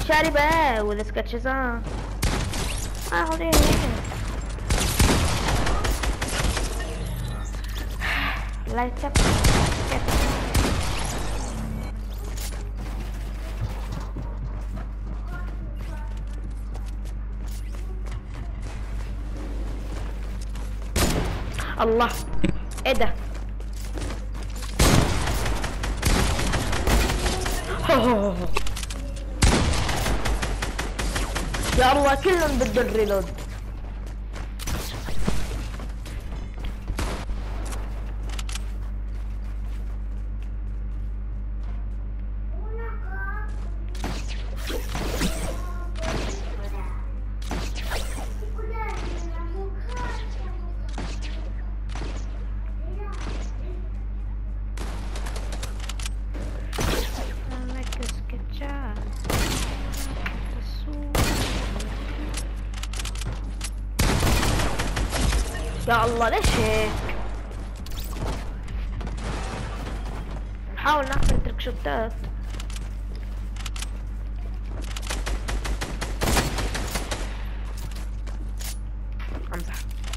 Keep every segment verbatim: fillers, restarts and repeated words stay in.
شارب ايه والسكتشزان اهو ليه لا يتسب الله ايه ده يا الله كلهم بده الريلود يا الله ليش هيك؟ نحاول نعمل تريك شوتات. امزح.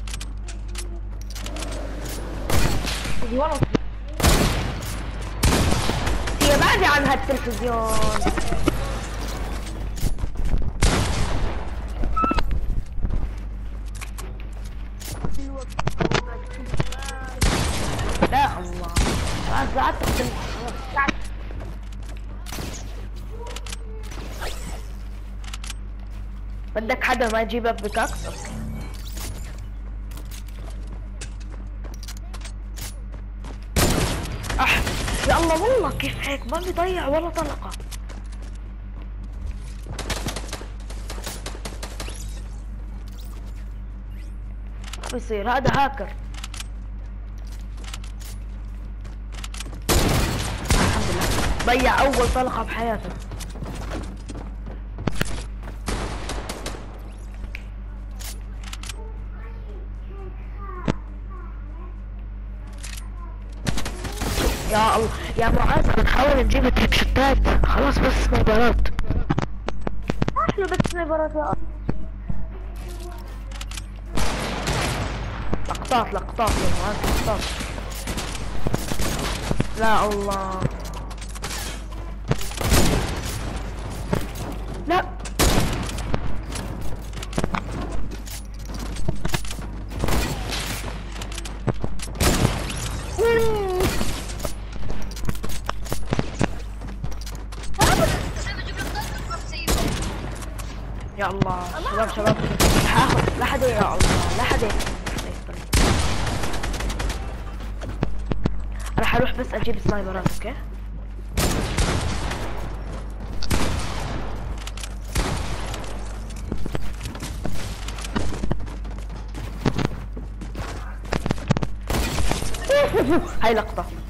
هي بعدي عن هالتلفزيون. لا الله قعدت اختم بدك حدا ما يجيبك بكاكس اوكي اح يا الله والله كيف هيك ما بيضيع ولا طلقة ما بيصير هذا هاكر ضيع اول طلقة بحياته يا الله يا معاذ بنحاول نجيب تريك شوتات خلاص بس سنايبرات احلى بس سنايبرات يا الله لقطات لقطات يا معاذ لقطات لا الله لا يا الله شباب شباب هاخد لا حدا يا الله لا حدا راح اروح بس اجيب سنايبرات اوكي هاي لقطة